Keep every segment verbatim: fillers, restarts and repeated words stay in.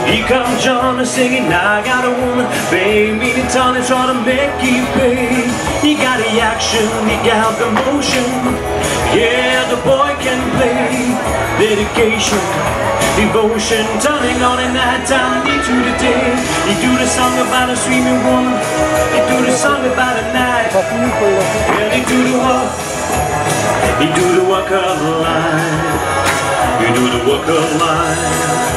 Here comes John singing, I got a woman, baby, the ton is trying to make you pay. He got the action, he got the motion, yeah, the boy can play. Dedication, devotion, turning on in night time into the day. He do the song about a screaming woman, he do the song about a night, and he do the walk, he do the walk of life, he do the walk of life.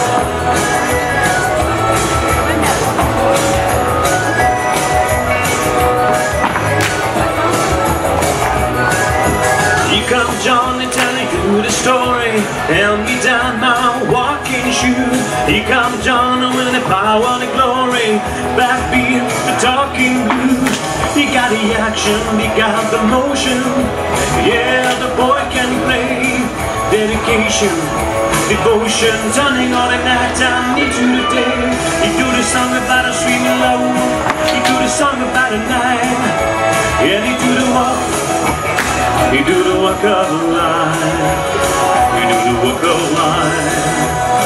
Come John and telling you the story, and me down my walking shoes. Here comes John with the power and the glory, backbeat, the talking blues. He got the action, he got the motion, yeah, the boy can play. Dedication, devotion, turning on at night time into the day. He do the song about a screaming love, he do the song about a night, yeah, he do the walk. He do the walk of life, he do the walk of life.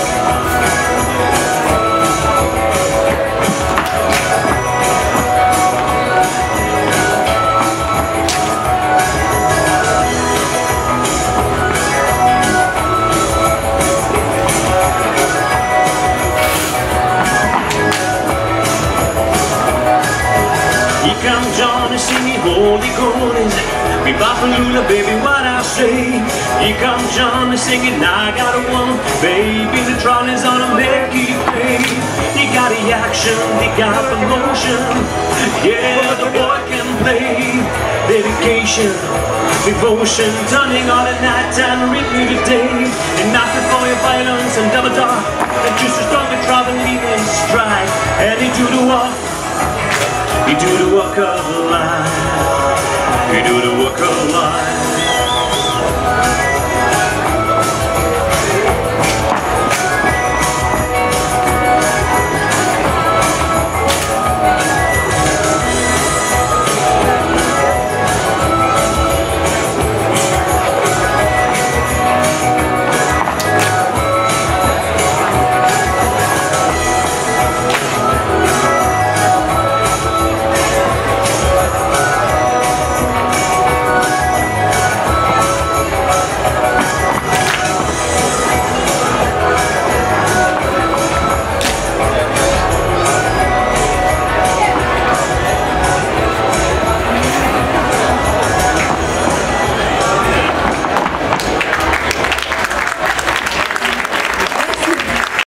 Here comes John and singing holy goldies, be Bapalula, baby, what I say. Here comes John and singing, I got a woman, baby, the trolley's on a make it pay. He got the action, he got the motion, yeah, the boy can play. Dedication, devotion, turning on at night time, renew the day. And not before your violence and double dark, and just as strong and travel leaving stride. And he do the walk, he do the walk of life, he do the walk of life.